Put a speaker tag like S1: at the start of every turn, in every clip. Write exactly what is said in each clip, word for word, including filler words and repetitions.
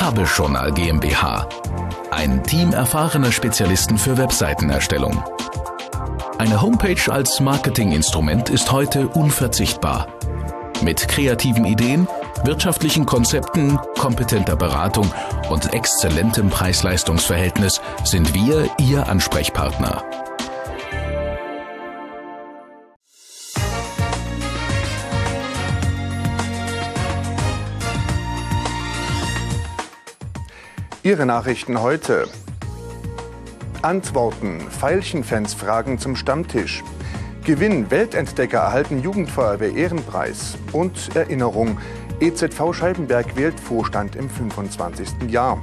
S1: Kabeljournal GmbH. Ein Team erfahrener Spezialisten für Webseitenerstellung. Eine Homepage als Marketinginstrument ist heute unverzichtbar. Mit kreativen Ideen, wirtschaftlichen Konzepten, kompetenter Beratung und exzellentem Preis-Leistungs-Verhältnis sind wir Ihr Ansprechpartner.
S2: Ihre Nachrichten heute. Antworten. Veilchen-Fans fragen zum Stammtisch. Gewinn. Weltentdecker erhalten Jugendfeuerwehr Ehrenpreis. Und Erinnerung. E Z V Scheibenberg wählt Vorstand im fünfundzwanzigsten Jahr.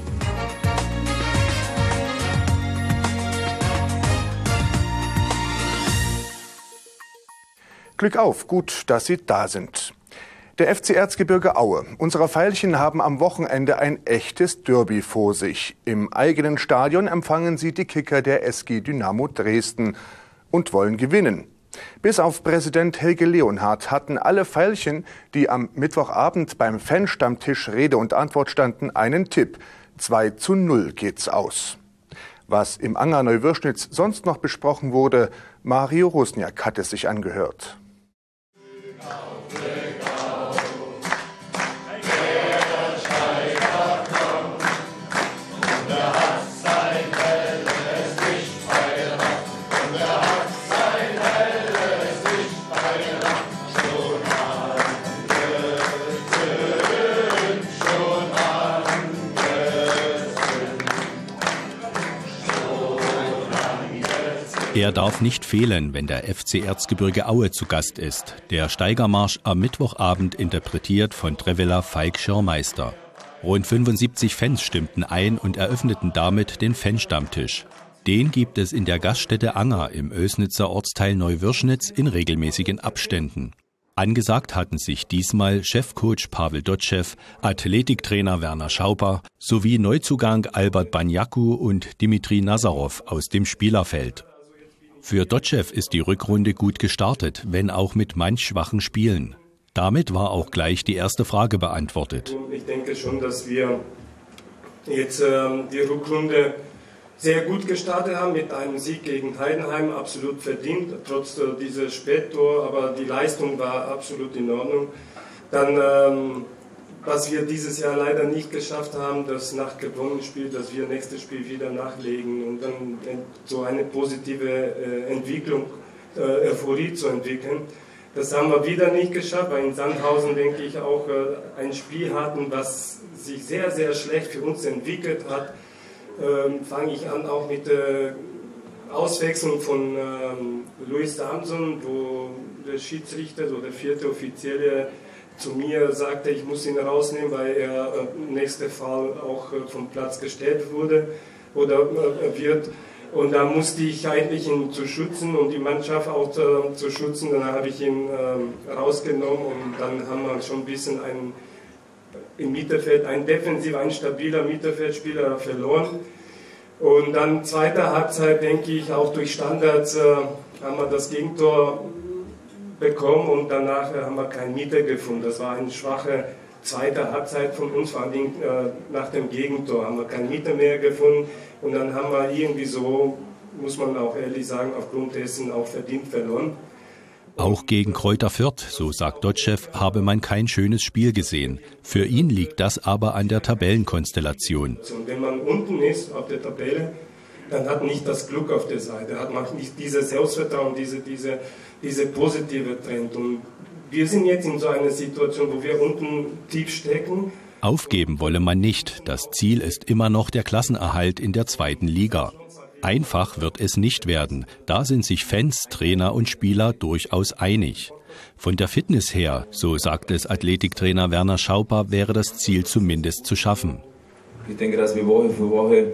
S2: Glück auf, gut, dass Sie da sind. Der F C Erzgebirge Aue. Unsere Veilchen haben am Wochenende ein echtes Derby vor sich. Im eigenen Stadion empfangen sie die Kicker der S G Dynamo Dresden und wollen gewinnen. Bis auf Präsident Helge Leonhardt hatten alle Veilchen, die am Mittwochabend beim Fanstammtisch Rede und Antwort standen, einen Tipp. zwei zu null geht's aus. Was im Anger Neuwürschnitz sonst noch besprochen wurde, Mario Rosniak hat es sich angehört.
S3: Er darf nicht fehlen, wenn der F C Erzgebirge Aue zu Gast ist. Der Steigermarsch am Mittwochabend interpretiert von Trevela Falk Schirrmeister. Rund fünfundsiebzig Fans stimmten ein und eröffneten damit den Fanstammtisch. Den gibt es in der Gaststätte Anger im Oelsnitzer Ortsteil Neuwürschnitz in regelmäßigen Abständen. Angesagt hatten sich diesmal Chefcoach Pavel Dotschew, Athletiktrainer Werner Schauper sowie Neuzugang Albert Banjaku und Dimitri Nazarov aus dem Spielerfeld. Für Dotschew ist die Rückrunde gut gestartet, wenn auch mit manch schwachen Spielen. Damit war auch gleich die erste Frage beantwortet.
S4: Ich denke schon, dass wir jetzt äh, die Rückrunde sehr gut gestartet haben mit einem Sieg gegen Heidenheim, absolut verdient, trotz äh, dieses Spättor, aber die Leistung war absolut in Ordnung. Dann, ähm, was wir dieses Jahr leider nicht geschafft haben, das nach gewonnenen Spiel, dass wir nächstes Spiel wieder nachlegen und dann so eine positive äh, Entwicklung, äh, Euphorie zu entwickeln. Das haben wir wieder nicht geschafft, weil in Sandhausen, denke ich, auch äh, ein Spiel hatten, was sich sehr, sehr schlecht für uns entwickelt hat. Ähm, fange ich an auch mit der Auswechslung von ähm, Luis Damson, wo der Schiedsrichter oder der vierte Offizielle zu mir sagte, ich muss ihn rausnehmen, weil er im äh, nächsten Fall auch äh, vom Platz gestellt wurde oder äh, wird. Und da musste ich eigentlich ihn zu schützen und die Mannschaft auch äh, zu schützen. Dann habe ich ihn äh, rausgenommen und dann haben wir schon ein bisschen ein, im Mittelfeld, ein defensiv, ein stabiler Mittelfeldspieler verloren. Und dann zweite Halbzeit, denke ich, auch durch Standards äh, haben wir das Gegentor bekommen und danach haben wir keinen Mieter gefunden. Das war eine schwache zweite Halbzeit von uns, vor allem äh, nach dem Gegentor haben wir keinen Mieter mehr gefunden und dann haben wir irgendwie so, muss man auch ehrlich sagen, aufgrund dessen auch verdient verloren.
S3: Auch gegen Kräuter Fürth, so sagt Dotschew, habe man kein schönes Spiel gesehen. Für ihn liegt das aber an der Tabellenkonstellation.
S4: Und wenn man unten ist auf der Tabelle, dann hat nicht das Glück auf der Seite, hat man nicht dieses Selbstvertrauen, diese, diese, diese positive Trend. Und wir sind jetzt in so einer Situation, wo wir unten tief stecken.
S3: Aufgeben wolle man nicht. Das Ziel ist immer noch der Klassenerhalt in der zweiten Liga. Einfach wird es nicht werden. Da sind sich Fans, Trainer und Spieler durchaus einig. Von der Fitness her, so sagt es Athletiktrainer Werner Schauper, wäre das Ziel zumindest zu schaffen.
S5: Ich denke, dass wir Woche für Woche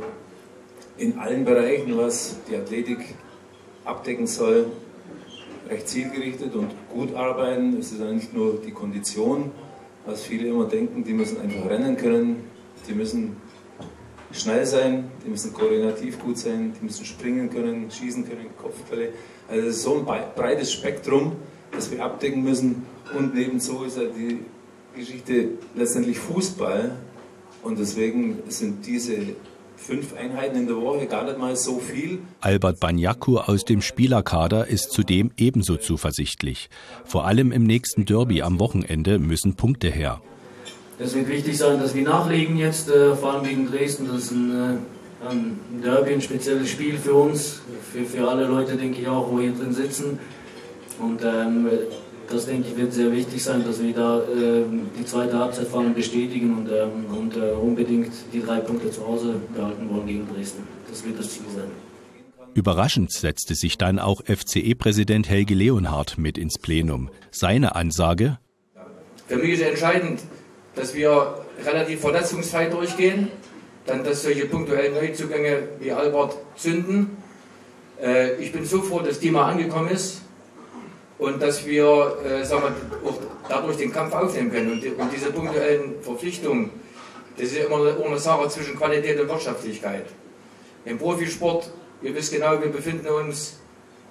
S5: in allen Bereichen, was die Athletik abdecken soll, recht zielgerichtet und gut arbeiten. Es ist ja nicht nur die Kondition, was viele immer denken, die müssen einfach rennen können, die müssen schnell sein, die müssen koordinativ gut sein, die müssen springen können, schießen können, Kopfbälle. Also es ist so ein breites Spektrum, das wir abdecken müssen. Und nebenso ist ja die Geschichte letztendlich Fußball Und deswegen sind diese fünf Einheiten in der Woche gar nicht mal so viel.
S3: Albert Banyaku aus dem Spielerkader ist zudem ebenso zuversichtlich. Vor allem im nächsten Derby am Wochenende müssen Punkte her.
S6: Es wird wichtig sein, dass wir nachlegen jetzt, äh, vor allem gegen Dresden. Das ist ein, äh, ein Derby, ein spezielles Spiel für uns, für, für alle Leute, denke ich auch, wo hier drin sitzen. Und ähm, das, denke ich, wird sehr wichtig sein, dass wir da äh, die zweite Halbzeit vor allem bestätigen und, ähm, und äh, unbedingt die drei Punkte zu Hause behalten wollen gegen Dresden. Das wird das Ziel sein.
S3: Überraschend setzte sich dann auch F C E-Präsident Helge Leonhardt mit ins Plenum. Seine Ansage:
S7: Für mich ist entscheidend, dass wir relativ verletzungsfrei durchgehen, dann dass solche punktuellen Neuzugänge wie Albert zünden. Äh, ich bin so froh, dass die mal angekommen ist und dass wir äh, sagen wir, auch dadurch den Kampf aufnehmen können. Und, die, und diese punktuellen Verpflichtungen, das ist ja immer eine, eine Sache zwischen Qualität und Wirtschaftlichkeit. Im Profisport, ihr wisst genau, wir befinden uns,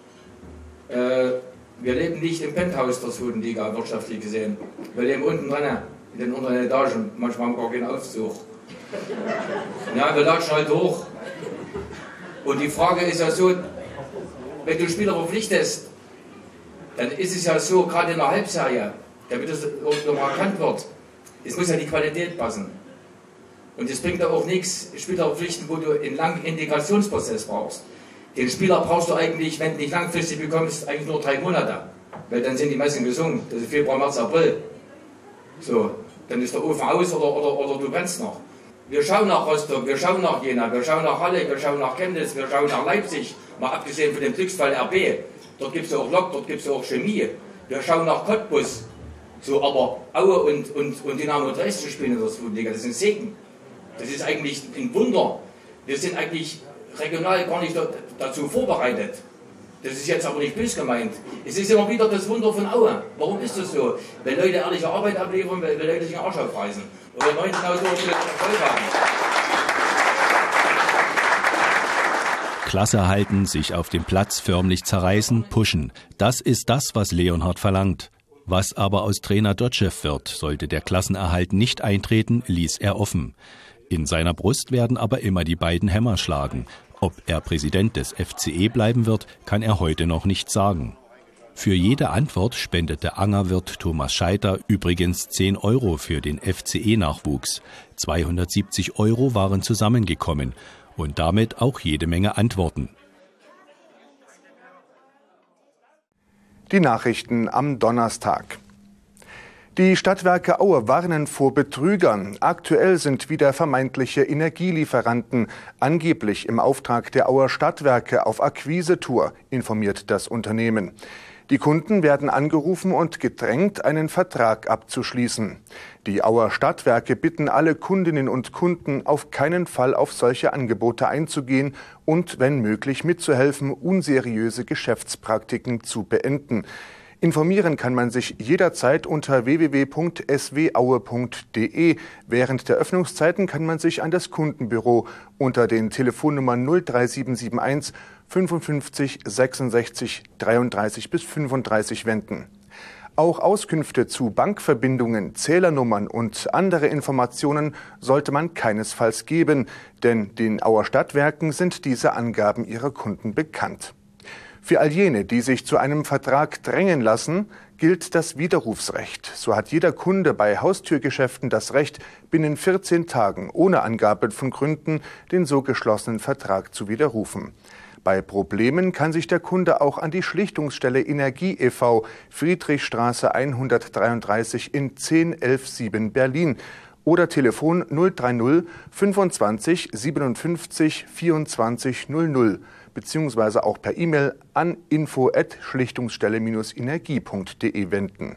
S7: äh, wir leben nicht im Penthouse der zweiten Liga, wirtschaftlich gesehen. Wir leben unten dran, in den unteren Etagen, manchmal haben wir gar keinen Aufzug. Ja, wir latschen halt hoch. Und die Frage ist ja so, wenn du Spieler verpflichtest, dann ist es ja so, gerade in der Halbserie, damit das nochmal erkannt wird, es muss ja die Qualität passen. Und es bringt ja auch nichts, Spieler verpflichten, wo du einen langen Integrationsprozess brauchst. Den Spieler brauchst du eigentlich, wenn du nicht langfristig bekommst, eigentlich nur drei Monate. Weil dann sind die Messen gesungen, das ist Februar, März, April. So, dann ist der Ofen aus oder, oder, oder du brennst noch. Wir schauen nach Rostock, wir schauen nach Jena, wir schauen nach Halle, wir schauen nach Chemnitz, wir schauen nach Leipzig, mal abgesehen von dem Glücksfall R B. Dort gibt es ja auch Lok, dort gibt es ja auch Chemie. Wir schauen nach Cottbus. So, aber Aue und, und, und Dynamo Dresden spielen in der zweiten Liga, das ist ein Segen. Das ist eigentlich ein Wunder. Wir sind eigentlich regional gar nicht dazu vorbereitet. Das ist jetzt aber nicht böse gemeint. Es ist immer wieder das Wunder von Aue. Warum ist das so? Weil Leute ehrliche Arbeit abliefern, weil, weil Leute sich den Arsch aufreißen. Oder neunzehntausend Euro Erfolg haben.
S3: Klasse halten, sich auf dem Platz förmlich zerreißen, pushen. Das ist das, was Leonhardt verlangt. Was aber aus Trainer Dotschew wird, sollte der Klassenerhalt nicht eintreten, ließ er offen. In seiner Brust werden aber immer die beiden Hämmer schlagen. Ob er Präsident des F C E bleiben wird, kann er heute noch nicht sagen. Für jede Antwort spendete Angerwirt Thomas Scheiter übrigens zehn Euro für den F C E-Nachwuchs. zweihundertsiebzig Euro waren zusammengekommen und damit auch jede Menge Antworten.
S2: Die Nachrichten am Donnerstag. Die Stadtwerke Aue warnen vor Betrügern. Aktuell sind wieder vermeintliche Energielieferanten angeblich im Auftrag der Auer Stadtwerke auf Akquise-Tour, informiert das Unternehmen. Die Kunden werden angerufen und gedrängt, einen Vertrag abzuschließen. Die Auer Stadtwerke bitten alle Kundinnen und Kunden, auf keinen Fall auf solche Angebote einzugehen und, wenn möglich, mitzuhelfen, unseriöse Geschäftspraktiken zu beenden. Informieren kann man sich jederzeit unter w w w punkt s w aue punkt d e. Während der Öffnungszeiten kann man sich an das Kundenbüro unter den Telefonnummern null drei sieben sieben eins fünfundfünfzig sechsundsechzig dreiunddreißig bis fünfunddreißig wenden. Auch Auskünfte zu Bankverbindungen, Zählernummern und andere Informationen sollte man keinesfalls geben, denn den Auer Stadtwerken sind diese Angaben ihrer Kunden bekannt. Für all jene, die sich zu einem Vertrag drängen lassen, gilt das Widerrufsrecht. So hat jeder Kunde bei Haustürgeschäften das Recht, binnen vierzehn Tagen ohne Angabe von Gründen den so geschlossenen Vertrag zu widerrufen. Bei Problemen kann sich der Kunde auch an die Schlichtungsstelle Energie e V, Friedrichstraße hundertdreiunddreißig in zehn elf sieben Berlin oder Telefon null drei null fünfundzwanzig siebenundfünfzig vierundzwanzig null null beziehungsweise auch per E-Mail an info at schlichtungsstelle energie punkt d e wenden.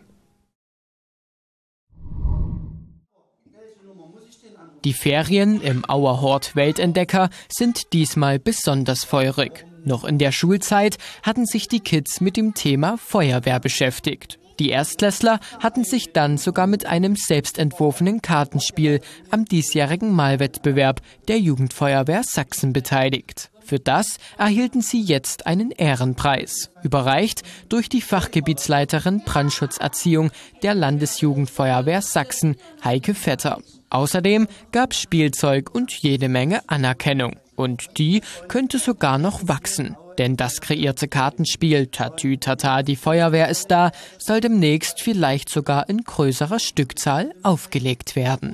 S8: Die Ferien im Auer Hort Weltentdecker sind diesmal besonders feurig. Noch in der Schulzeit hatten sich die Kids mit dem Thema Feuerwehr beschäftigt. Die Erstklässler hatten sich dann sogar mit einem selbstentworfenen Kartenspiel am diesjährigen Malwettbewerb der Jugendfeuerwehr Sachsen beteiligt. Für das erhielten sie jetzt einen Ehrenpreis, überreicht durch die Fachgebietsleiterin Brandschutzerziehung der Landesjugendfeuerwehr Sachsen, Heike Vetter. Außerdem gab es Spielzeug und jede Menge Anerkennung. Und die könnte sogar noch wachsen. Denn das kreierte Kartenspiel Tatü Tata, die Feuerwehr ist da, soll demnächst vielleicht sogar in größerer Stückzahl aufgelegt werden.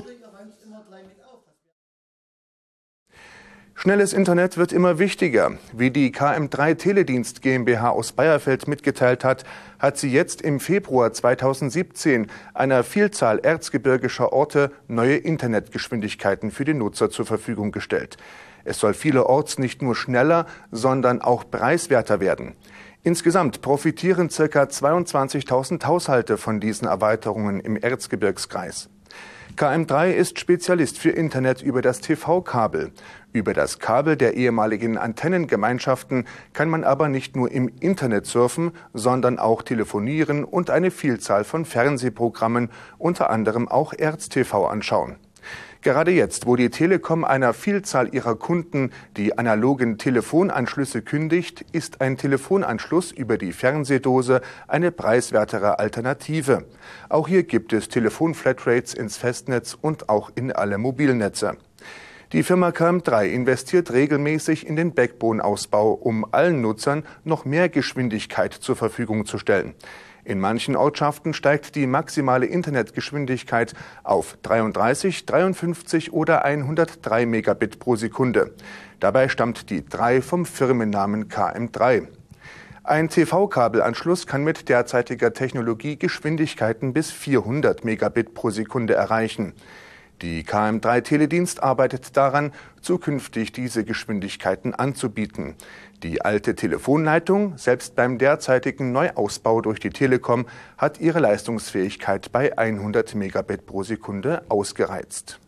S2: Schnelles Internet wird immer wichtiger. Wie die K M drei Teledienst GmbH aus Bayerfeld mitgeteilt hat, hat sie jetzt im Februar zweitausendsiebzehn einer Vielzahl erzgebirgischer Orte neue Internetgeschwindigkeiten für die Nutzer zur Verfügung gestellt. Es soll vielerorts nicht nur schneller, sondern auch preiswerter werden. Insgesamt profitieren ca. zweiundzwanzigtausend Haushalte von diesen Erweiterungen im Erzgebirgskreis. K M drei ist Spezialist für Internet über das T V-Kabel. Über das Kabel der ehemaligen Antennengemeinschaften kann man aber nicht nur im Internet surfen, sondern auch telefonieren und eine Vielzahl von Fernsehprogrammen, unter anderem auch Erz-T V anschauen. Gerade jetzt, wo die Telekom einer Vielzahl ihrer Kunden die analogen Telefonanschlüsse kündigt, ist ein Telefonanschluss über die Fernsehdose eine preiswertere Alternative. Auch hier gibt es Telefonflatrates ins Festnetz und auch in alle Mobilnetze. Die Firma K M drei investiert regelmäßig in den Backbone-Ausbau, um allen Nutzern noch mehr Geschwindigkeit zur Verfügung zu stellen. In manchen Ortschaften steigt die maximale Internetgeschwindigkeit auf dreiunddreißig, dreiundfünfzig oder hundertdrei Megabit pro Sekunde. Dabei stammt die drei vom Firmennamen K M drei. Ein T V-Kabelanschluss kann mit derzeitiger Technologie Geschwindigkeiten bis vierhundert Megabit pro Sekunde erreichen. Die K M drei Teledienst arbeitet daran, zukünftig diese Geschwindigkeiten anzubieten. Die alte Telefonleitung, selbst beim derzeitigen Neuausbau durch die Telekom, hat ihre Leistungsfähigkeit bei hundert Megabit pro Sekunde ausgereizt.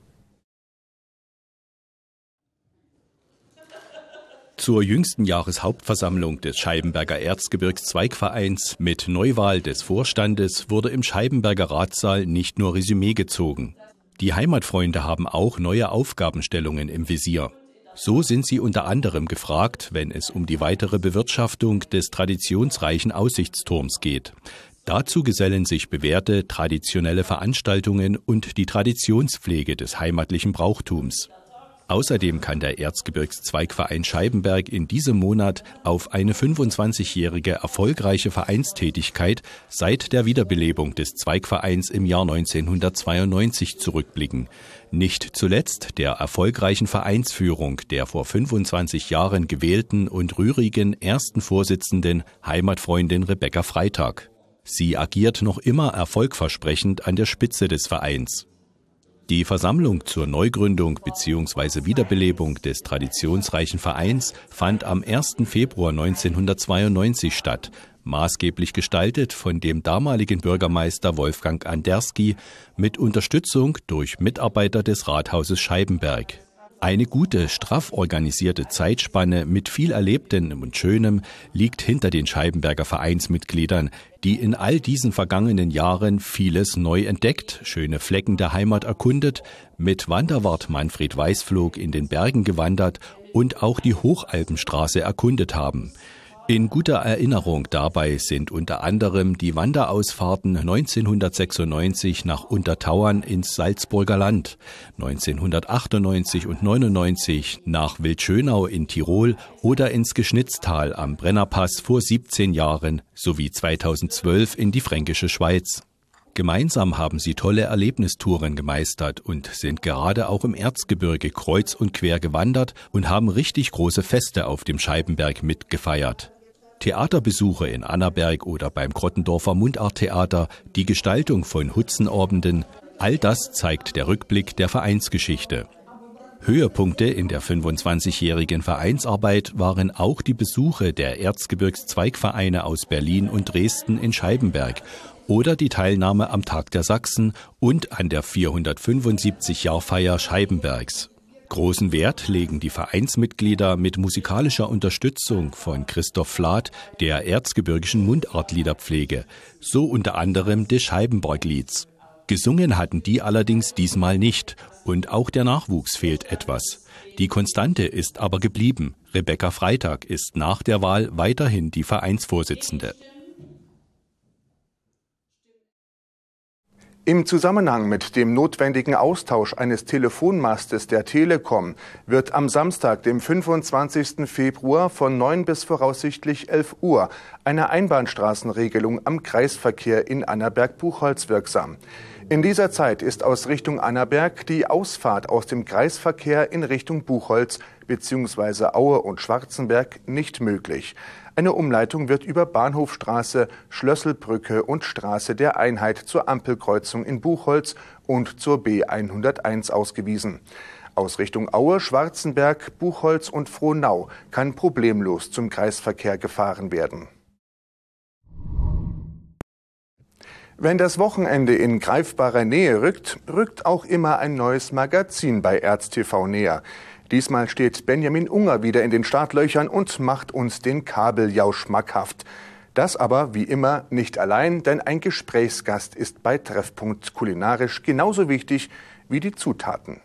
S3: Zur jüngsten Jahreshauptversammlung des Scheibenberger Erzgebirgszweigvereins mit Neuwahl des Vorstandes wurde im Scheibenberger Ratssaal nicht nur Resümee gezogen. Die Heimatfreunde haben auch neue Aufgabenstellungen im Visier. So sind sie unter anderem gefragt, wenn es um die weitere Bewirtschaftung des traditionsreichen Aussichtsturms geht. Dazu gesellen sich bewährte traditionelle Veranstaltungen und die Traditionspflege des heimatlichen Brauchtums. Außerdem kann der Erzgebirgszweigverein Scheibenberg in diesem Monat auf eine fünfundzwanzigjährige erfolgreiche Vereinstätigkeit seit der Wiederbelebung des Zweigvereins im Jahr neunzehnhundertzweiundneunzig zurückblicken. Nicht zuletzt der erfolgreichen Vereinsführung der vor fünfundzwanzig Jahren gewählten und rührigen ersten Vorsitzenden Heimatfreundin Rebecca Freitag. Sie agiert noch immer erfolgversprechend an der Spitze des Vereins. Die Versammlung zur Neugründung bzw. Wiederbelebung des traditionsreichen Vereins fand am ersten Februar neunzehnhundertzweiundneunzig statt, maßgeblich gestaltet von dem damaligen Bürgermeister Wolfgang Anderski mit Unterstützung durch Mitarbeiter des Rathauses Scheibenberg. Eine gute, straff organisierte Zeitspanne mit viel Erlebtem und Schönem liegt hinter den Scheibenberger Vereinsmitgliedern, die in all diesen vergangenen Jahren vieles neu entdeckt, schöne Flecken der Heimat erkundet, mit Wanderwart Manfred Weißflog in den Bergen gewandert und auch die Hochalpenstraße erkundet haben. In guter Erinnerung dabei sind unter anderem die Wanderausfahrten neunzehnhundertsechsundneunzig nach Untertauern ins Salzburger Land, neunzehnhundertachtundneunzig und neunundneunzig nach Wildschönau in Tirol oder ins Geschnitztal am Brennerpass vor siebzehn Jahren sowie zweitausendzwölf in die Fränkische Schweiz. Gemeinsam haben sie tolle Erlebnistouren gemeistert und sind gerade auch im Erzgebirge kreuz und quer gewandert und haben richtig große Feste auf dem Scheibenberg mitgefeiert. Theaterbesuche in Annaberg oder beim Grottendorfer Mundarttheater, die Gestaltung von Hutzenabenden, all das zeigt der Rückblick der Vereinsgeschichte. Höhepunkte in der fünfundzwanzigjährigen Vereinsarbeit waren auch die Besuche der Erzgebirgszweigvereine aus Berlin und Dresden in Scheibenberg oder die Teilnahme am Tag der Sachsen und an der vierhundertfünfundsiebzig-Jahrfeier Scheibenbergs. Großen Wert legen die Vereinsmitglieder mit musikalischer Unterstützung von Christoph Flath der erzgebirgischen Mundartliederpflege, so unter anderem des Scheibenberglieds. Gesungen hatten die allerdings diesmal nicht Und auch der Nachwuchs fehlt etwas. Die Konstante ist aber geblieben. Rebecca Freitag ist nach der Wahl weiterhin die Vereinsvorsitzende.
S2: Im Zusammenhang mit dem notwendigen Austausch eines Telefonmastes der Telekom wird am Samstag, dem fünfundzwanzigsten Februar von neun bis voraussichtlich elf Uhr eine Einbahnstraßenregelung am Kreisverkehr in Annaberg-Buchholz wirksam. In dieser Zeit ist aus Richtung Annaberg die Ausfahrt aus dem Kreisverkehr in Richtung Buchholz bzw. Aue und Schwarzenberg nicht möglich. Eine Umleitung wird über Bahnhofstraße, Schlösselbrücke und Straße der Einheit zur Ampelkreuzung in Buchholz und zur B hunderteins ausgewiesen. Aus Richtung Aue, Schwarzenberg, Buchholz und Frohnau kann problemlos zum Kreisverkehr gefahren werden. Wenn das Wochenende in greifbarer Nähe rückt, rückt auch immer ein neues Magazin bei E R Z T V näher. Diesmal steht Benjamin Unger wieder in den Startlöchern und macht uns den Kabeljau schmackhaft. Das aber wie immer nicht allein, denn ein Gesprächsgast ist bei Treffpunkt kulinarisch genauso wichtig wie die Zutaten.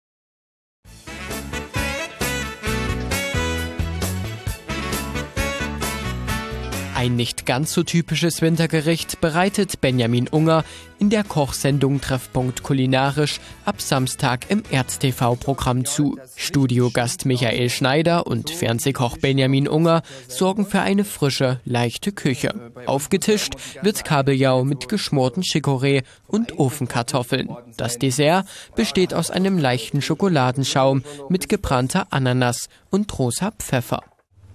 S8: Ein nicht ganz so typisches Wintergericht bereitet Benjamin Unger in der Kochsendung Treffpunkt kulinarisch ab Samstag im E R Z T V-Programm zu. Studiogast Michael Schneider und Fernsehkoch Benjamin Unger sorgen für eine frische, leichte Küche. Aufgetischt wird Kabeljau mit geschmorten Chicorée und Ofenkartoffeln. Das Dessert besteht aus einem leichten Schokoladenschaum mit gebrannter Ananas und rosa Pfeffer.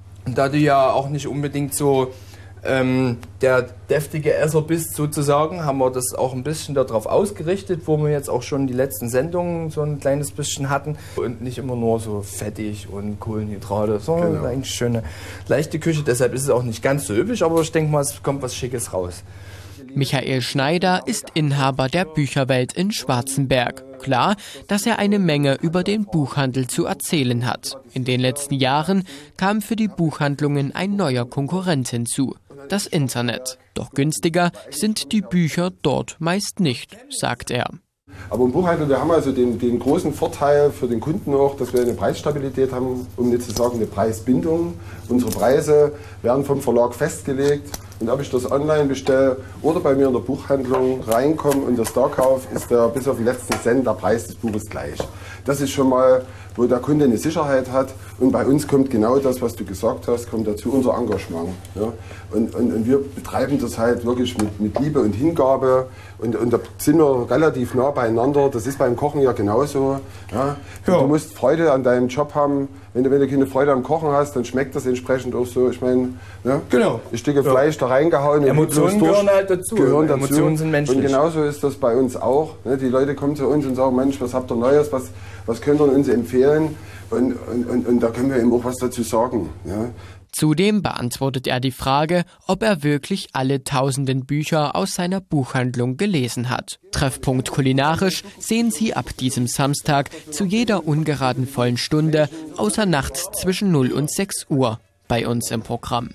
S9: Da du ja auch nicht unbedingt so ähm, der deftige Esser bist sozusagen, haben wir das auch ein bisschen darauf ausgerichtet, wo wir jetzt auch schon die letzten Sendungen so ein kleines bisschen hatten. Und nicht immer nur so fettig und Kohlenhydrate, sondern genau. Eigentlich schöne leichte Küche. Deshalb ist es auch nicht ganz so üppig, aber ich denke mal, es kommt was Schickes raus.
S8: Michael Schneider ist Inhaber der Bücherwelt in Schwarzenberg. Klar, dass er eine Menge über den Buchhandel zu erzählen hat. In den letzten Jahren kam für die Buchhandlungen ein neuer Konkurrent hinzu, das Internet. Doch günstiger sind die Bücher dort meist nicht, sagt er.
S10: Aber im Buchhandel, wir haben also den, den großen Vorteil für den Kunden auch, dass wir eine Preisstabilität haben, um nicht zu sagen eine Preisbindung. Unsere Preise werden vom Verlag festgelegt. Und ob ich das online bestelle oder bei mir in der Buchhandlung reinkomme und das da kaufe, ist der bis auf den letzten Cent der Preis des Buches gleich. Das ist schon mal, wo der Kunde eine Sicherheit hat. Und bei uns kommt genau das, was du gesagt hast, kommt dazu unser Engagement. Ja? Und, und, und wir betreiben das halt wirklich mit, mit Liebe und Hingabe. Und, und da sind wir relativ nah beieinander. Das ist beim Kochen ja genauso. Ja? Ja. Du musst Freude an deinem Job haben. Wenn du, wenn du keine Freude am Kochen hast, dann schmeckt das entsprechend auch so. Ich meine, ne? Genau. Ein Stück ja. Fleisch da reingehauen.
S9: Emotionen gehören halt dazu.
S10: Gehören dazu.
S9: Emotionen sind menschlich.
S10: Und genauso ist das bei uns auch. Ne? Die Leute kommen zu uns und sagen, Mensch, was habt ihr Neues, was, was könnt ihr uns empfehlen? Und, und, und, und da können wir eben auch was dazu sagen. Ja?
S8: Zudem beantwortet er die Frage, ob er wirklich alle tausenden Bücher aus seiner Buchhandlung gelesen hat. Treffpunkt kulinarisch sehen Sie ab diesem Samstag zu jeder ungeraden vollen Stunde, außer nachts zwischen null und sechs Uhr, bei uns im Programm.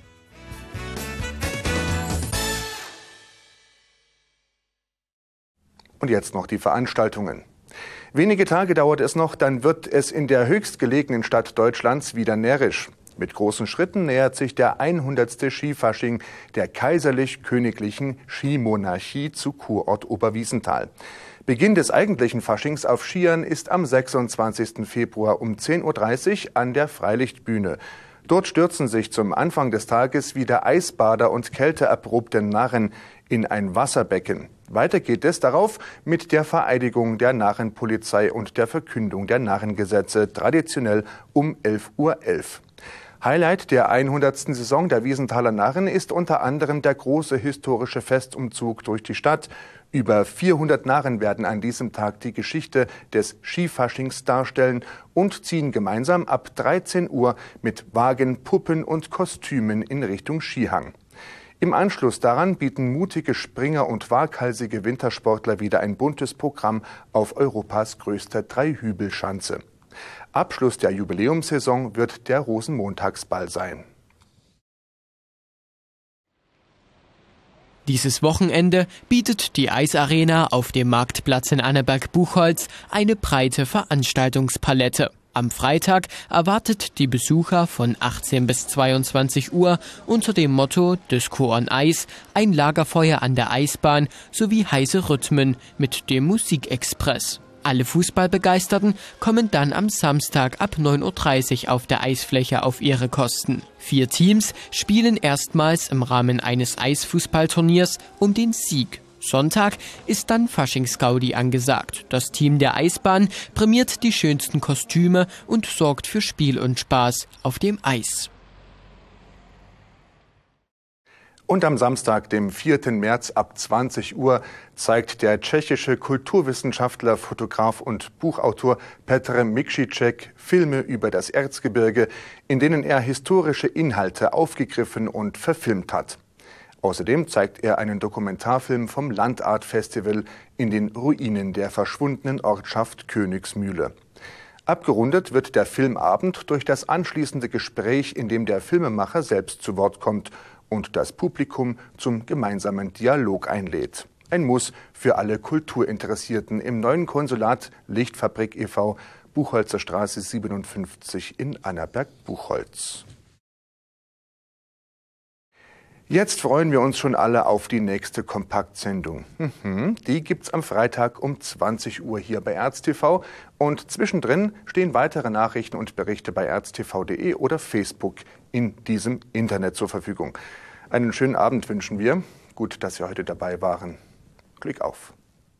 S2: Und jetzt noch die Veranstaltungen. Wenige Tage dauert es noch, dann wird es in der höchstgelegenen Stadt Deutschlands wieder närrisch. Mit großen Schritten nähert sich der hundertste Skifasching der kaiserlich-königlichen Skimonarchie zu Kurort Oberwiesenthal. Beginn des eigentlichen Faschings auf Skiern ist am sechsundzwanzigsten Februar um zehn Uhr dreißig an der Freilichtbühne. Dort stürzen sich zum Anfang des Tages wieder Eisbader und kälteerprobte Narren in ein Wasserbecken. Weiter geht es darauf mit der Vereidigung der Narrenpolizei und der Verkündung der Narrengesetze, traditionell um elf Uhr elf. Highlight der hundertsten Saison der Wiesenthaler Narren ist unter anderem der große historische Festumzug durch die Stadt. Über vierhundert Narren werden an diesem Tag die Geschichte des Skifaschings darstellen und ziehen gemeinsam ab dreizehn Uhr mit Wagen, Puppen und Kostümen in Richtung Skihang. Im Anschluss daran bieten mutige Springer und waghalsige Wintersportler wieder ein buntes Programm auf Europas größter Dreihügelschanze. Abschluss der Jubiläumssaison wird der Rosenmontagsball sein.
S8: Dieses Wochenende bietet die Eisarena auf dem Marktplatz in Annaberg-Buchholz eine breite Veranstaltungspalette. Am Freitag erwartet die Besucher von achtzehn bis zweiundzwanzig Uhr unter dem Motto Disco on Eis ein Lagerfeuer an der Eisbahn sowie heiße Rhythmen mit dem Musikexpress. Alle Fußballbegeisterten kommen dann am Samstag ab neun Uhr dreißig auf der Eisfläche auf ihre Kosten. Vier Teams spielen erstmals im Rahmen eines Eisfußballturniers um den Sieg. Sonntag ist dann Faschingsgaudi angesagt. Das Team der Eisbahn prämiert die schönsten Kostüme und sorgt für Spiel und Spaß auf dem Eis.
S2: Und am Samstag, dem vierten März ab zwanzig Uhr, zeigt der tschechische Kulturwissenschaftler, Fotograf und Buchautor Petr Mikšiček Filme über das Erzgebirge, in denen er historische Inhalte aufgegriffen und verfilmt hat. Außerdem zeigt er einen Dokumentarfilm vom Landart-Festival in den Ruinen der verschwundenen Ortschaft Königsmühle. Abgerundet wird der Filmabend durch das anschließende Gespräch, in dem der Filmemacher selbst zu Wort kommt und das Publikum zum gemeinsamen Dialog einlädt. Ein Muss für alle Kulturinteressierten im neuen Konsulat Lichtfabrik e V, Buchholzer Straße siebenundfünfzig in Annaberg-Buchholz. Jetzt freuen wir uns schon alle auf die nächste Kompaktsendung. Mhm, die gibt's am Freitag um zwanzig Uhr hier bei ErzTV. Und zwischendrin stehen weitere Nachrichten und Berichte bei erztv punkt de oder Facebook in diesem Internet zur Verfügung. Einen schönen Abend wünschen wir. Gut, dass Sie heute dabei waren. Glück auf!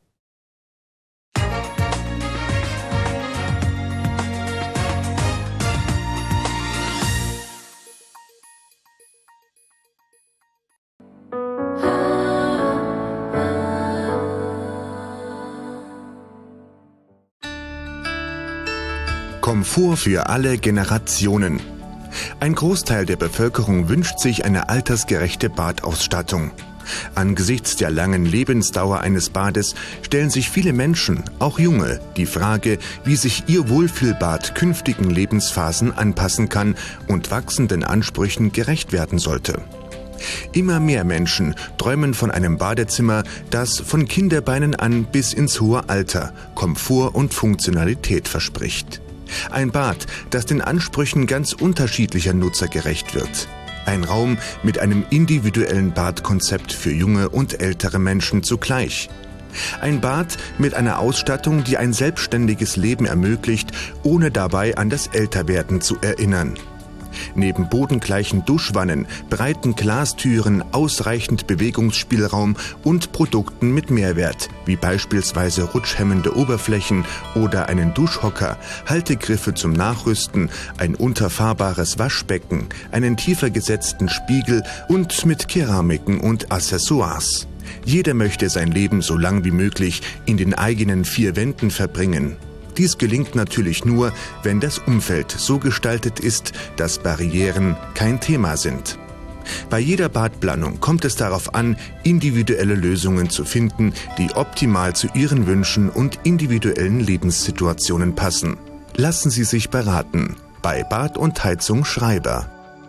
S11: Komfort für alle Generationen. Ein Großteil der Bevölkerung wünscht sich eine altersgerechte Badausstattung. Angesichts der langen Lebensdauer eines Bades stellen sich viele Menschen, auch Junge, die Frage, wie sich ihr Wohlfühlbad künftigen Lebensphasen anpassen kann und wachsenden Ansprüchen gerecht werden sollte. Immer mehr Menschen träumen von einem Badezimmer, das von Kinderbeinen an bis ins hohe Alter Komfort und Funktionalität verspricht. Ein Bad, das den Ansprüchen ganz unterschiedlicher Nutzer gerecht wird. Ein Raum mit einem individuellen Badkonzept für junge und ältere Menschen zugleich. Ein Bad mit einer Ausstattung, die ein selbstständiges Leben ermöglicht, ohne dabei an das Älterwerden zu erinnern. Neben bodengleichen Duschwannen, breiten Glastüren, ausreichend Bewegungsspielraum und Produkten mit Mehrwert, wie beispielsweise rutschhemmende Oberflächen oder einen Duschhocker, Haltegriffe zum Nachrüsten, ein unterfahrbares Waschbecken, einen tiefer gesetzten Spiegel und mit Keramiken und Accessoires. Jeder möchte sein Leben so lang wie möglich in den eigenen vier Wänden verbringen. Dies gelingt natürlich nur, wenn das Umfeld so gestaltet ist, dass Barrieren kein Thema sind. Bei jeder Badplanung kommt es darauf an, individuelle Lösungen zu finden, die optimal zu Ihren Wünschen und individuellen Lebenssituationen passen. Lassen Sie sich beraten bei Bad und Heizung Schreiber.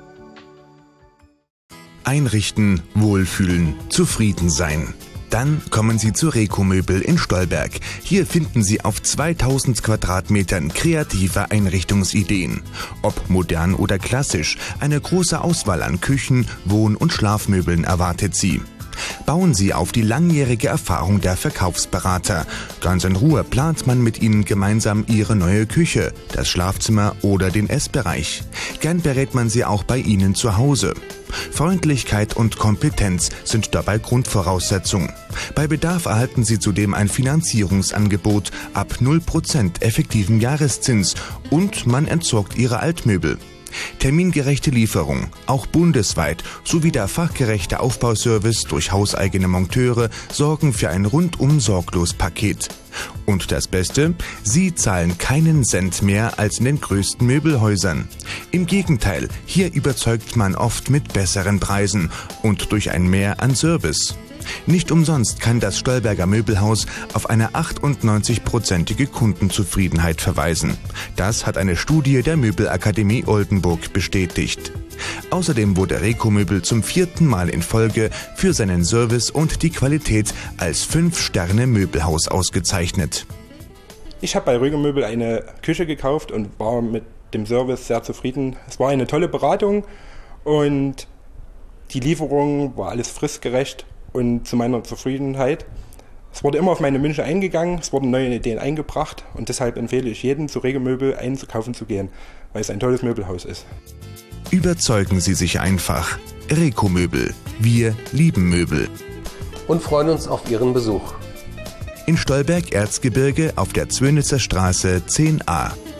S11: Einrichten, wohlfühlen, zufrieden sein. Dann kommen Sie zu Reco Möbel in Stolberg. Hier finden Sie auf zweitausend Quadratmetern kreative Einrichtungsideen. Ob modern oder klassisch, eine große Auswahl an Küchen, Wohn- und Schlafmöbeln erwartet Sie. Bauen Sie auf die langjährige Erfahrung der Verkaufsberater. Ganz in Ruhe plant man mit Ihnen gemeinsam Ihre neue Küche, das Schlafzimmer oder den Essbereich. Gern berät man Sie auch bei Ihnen zu Hause. Freundlichkeit und Kompetenz sind dabei Grundvoraussetzung. Bei Bedarf erhalten Sie zudem ein Finanzierungsangebot ab null Prozent effektiven Jahreszins und man entsorgt Ihre Altmöbel. Termingerechte Lieferung, auch bundesweit, sowie der fachgerechte Aufbauservice durch hauseigene Monteure sorgen für ein rundum sorglos Paket. Und das Beste, Sie zahlen keinen Cent mehr als in den größten Möbelhäusern. Im Gegenteil, hier überzeugt man oft mit besseren Preisen und durch ein Mehr an Service. Nicht umsonst kann das Stolberger Möbelhaus auf eine achtundneunzig-prozentige Kundenzufriedenheit verweisen. Das hat eine Studie der Möbelakademie Oldenburg bestätigt. Außerdem wurde Reco Möbel zum vierten Mal in Folge für seinen Service und die Qualität als fünf Sterne Möbelhaus ausgezeichnet.
S12: Ich habe bei Reco Möbel eine Küche gekauft und war mit dem Service sehr zufrieden. Es war eine tolle Beratung und die Lieferung war alles fristgerecht und zu meiner Zufriedenheit. Es wurde immer auf meine Wünsche eingegangen, es wurden neue Ideen eingebracht und deshalb empfehle ich jedem, zu Reco Möbel einzukaufen zu gehen, weil es ein tolles Möbelhaus ist.
S11: Überzeugen Sie sich einfach. Reco Möbel. Wir lieben Möbel.
S13: Und freuen uns auf Ihren Besuch.
S11: In Stolberg-Erzgebirge auf der Zwönitzer Straße zehn a.